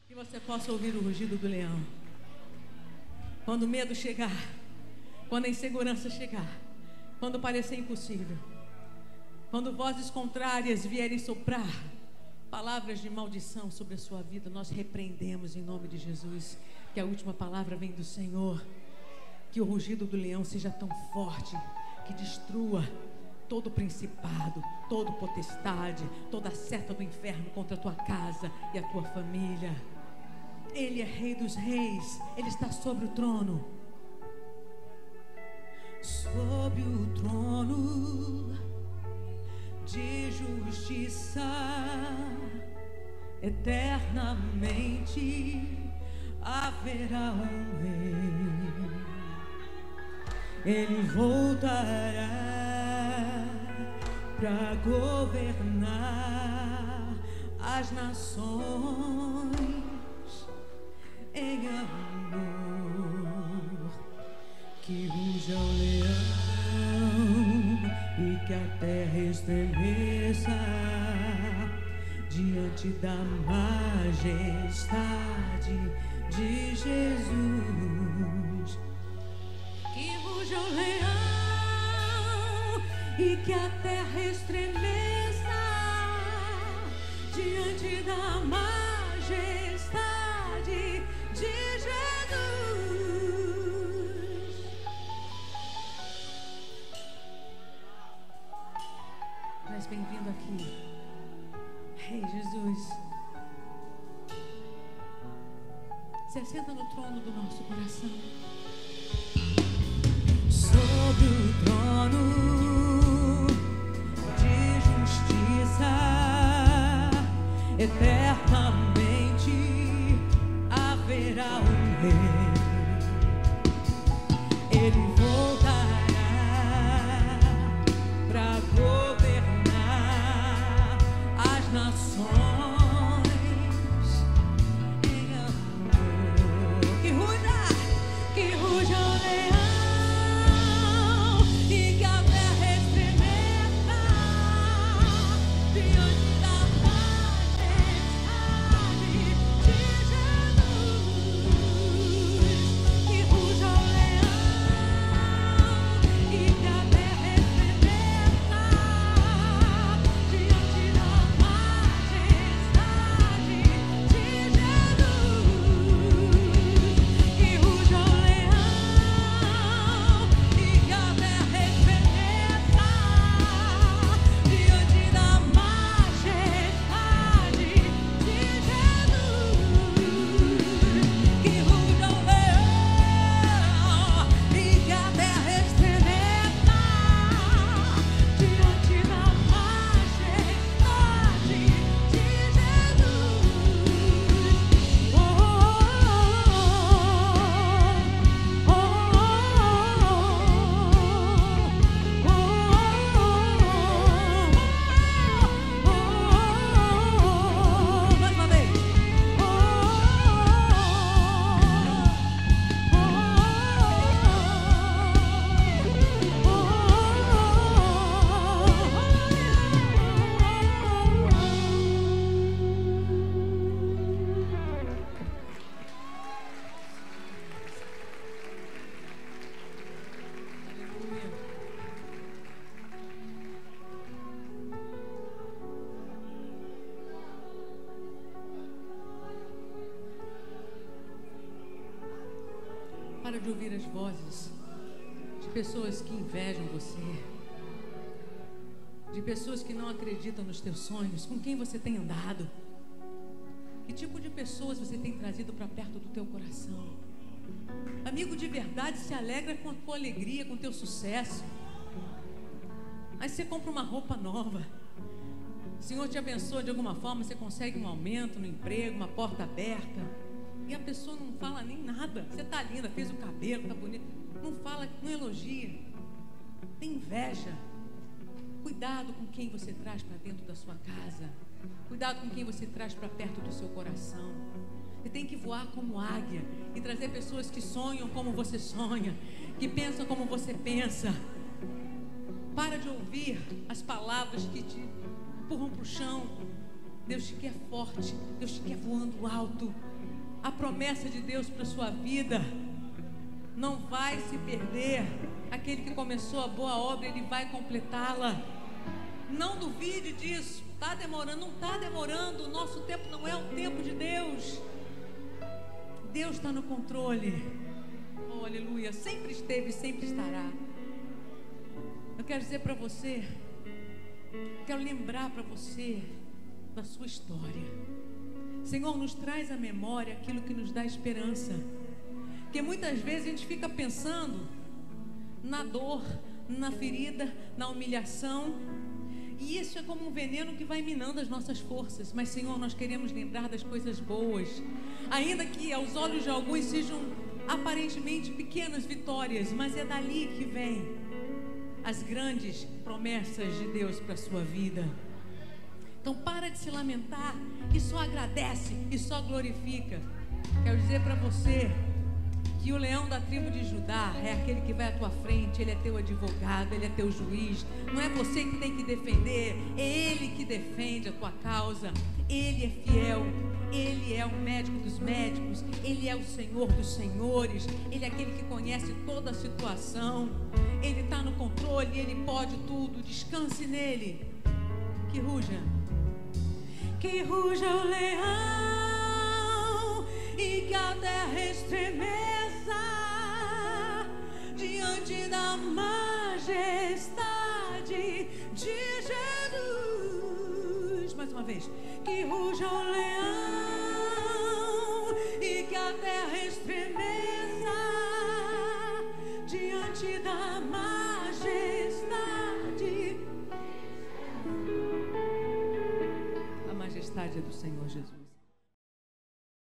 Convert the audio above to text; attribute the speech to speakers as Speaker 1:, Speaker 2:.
Speaker 1: Que você possa ouvir o rugido do leão. Quando o medo chegar, quando a insegurança chegar, quando parecer impossível, quando vozes contrárias vierem soprar palavras de maldição sobre a sua vida, nós repreendemos em nome de Jesus. Que a última palavra vem do Senhor. Que o rugido do leão seja tão forte que destrua todo principado, toda potestade, toda seta do inferno contra a tua casa e a tua família. Ele é Rei dos Reis, Ele está sobre o trono. Sobre o trono de justiça, eternamente haverá um Rei. Ele voltará para governar as nações em amor. Que ruja o leão e que a terra estremeça diante da majestade de Jesus. Que ruja o leão e que a terra estremeça diante da majestade de Jesus. Mas bem-vindo aqui, Rei Jesus. Se assenta no trono do nosso coração. Sobre o trono de justiça, eternamente haverá um Rei. Ele voltará para governar as nações em amor. Que ruja o leão. Para de ouvir as vozes de pessoas que invejam você, de pessoas que não acreditam nos teus sonhos. Com quem você tem andado? Que tipo de pessoas você tem trazido para perto do teu coração? Amigo de verdade se alegra com a tua alegria, com o teu sucesso. Aí você compra uma roupa nova, o Senhor te abençoa de alguma forma, você consegue um aumento no emprego, uma porta aberta, e a pessoa não fala nem nada. Você tá linda, fez o cabelo, tá bonita, não fala, não elogia, tem inveja. Cuidado com quem você traz para dentro da sua casa. Cuidado com quem você traz para perto do seu coração. Você tem que voar como águia e trazer pessoas que sonham como você sonha, que pensam como você pensa. Para de ouvir as palavras que te empurram para o chão. Deus te quer forte, Deus te quer voando alto. A promessa de Deus para a sua vida não vai se perder. Aquele que começou a boa obra, Ele vai completá-la. Não duvide disso. Está demorando, não está demorando. O nosso tempo não é o tempo de Deus. Deus está no controle. Oh, aleluia. Sempre esteve e sempre estará. Eu quero dizer para você, quero lembrar para você da sua história. Senhor, nos traz à memória aquilo que nos dá esperança. Porque muitas vezes a gente fica pensando na dor, na ferida, na humilhação, e isso é como um veneno que vai minando as nossas forças. Mas, Senhor, nós queremos lembrar das coisas boas, ainda que aos olhos de alguns sejam aparentemente pequenas vitórias, mas é dali que vem as grandes promessas de Deus para a sua vida. Então para de se lamentar e só agradece e só glorifica. Quero dizer para você que o leão da tribo de Judá é aquele que vai à tua frente. Ele é teu advogado, ele é teu juiz. Não é você que tem que defender, é ele que defende a tua causa. Ele é fiel, ele é o médico dos médicos, ele é o Senhor dos senhores, ele é aquele que conhece toda a situação. Ele está no controle, ele pode tudo. Descanse nele. Que ruja o leão e que a terra estremeça diante da majestade de Jesus. Mais uma vez. Que ruja o leão e que a terra estremeça diante da majestade. A majestade é do Senhor Jesus.